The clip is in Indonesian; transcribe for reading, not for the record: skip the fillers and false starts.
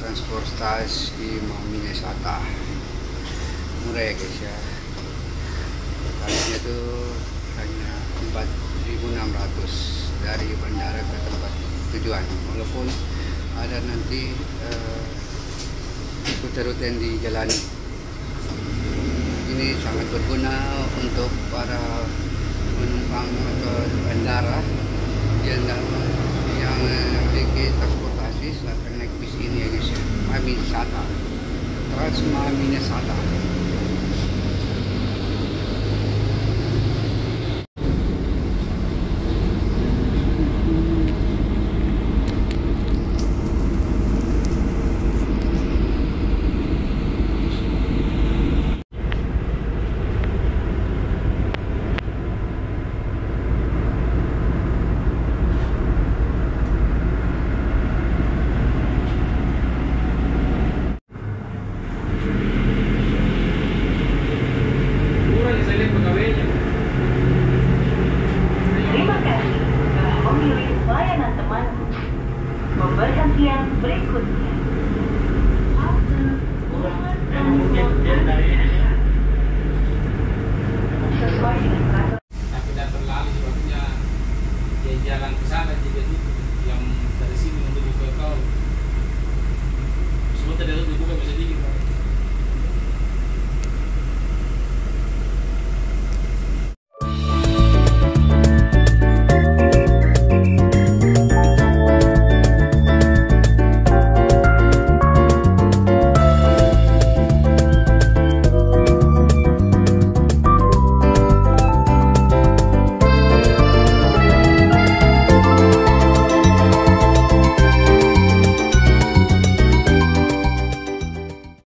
transportasi mau Minnesota. Murah ya guys ya. Tarifnya tuh hanya 4.600 dari bandara ke tempat tujuan. Walaupun ada nanti rute-rute yang dijalani. Ini sangat berguna untuk para penumpang atau bandara yang memiliki transportasi silahkan naik bis ini ya guys ya. Minnesota, Trans Minnesota. Pemberhentian berikutnya